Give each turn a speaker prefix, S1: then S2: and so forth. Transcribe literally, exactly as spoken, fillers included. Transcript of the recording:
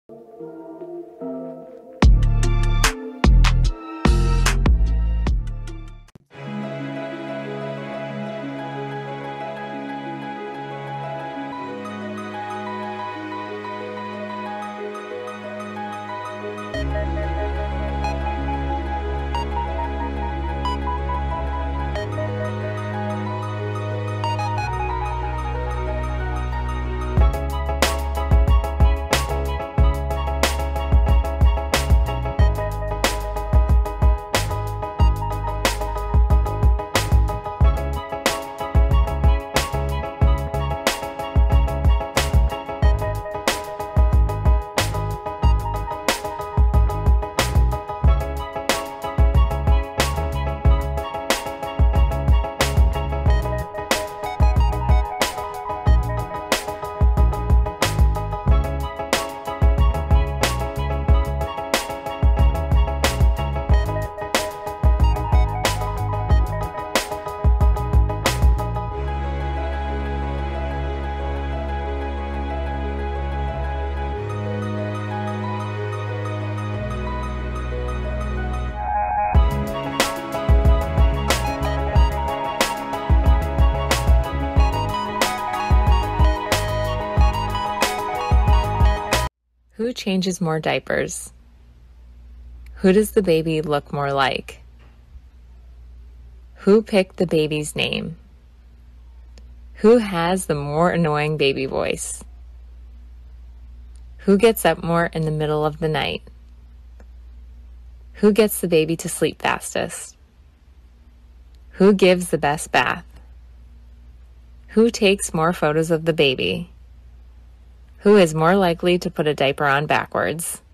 S1: Who changes more diapers? Who does the baby look more like? Who picked the baby's name? Who has the more annoying baby voice? Who gets up more in the middle of the night? Who gets the baby to sleep fastest? Who gives the best bath? Who takes more photos of the baby? Who is more likely to put a diaper on backwards?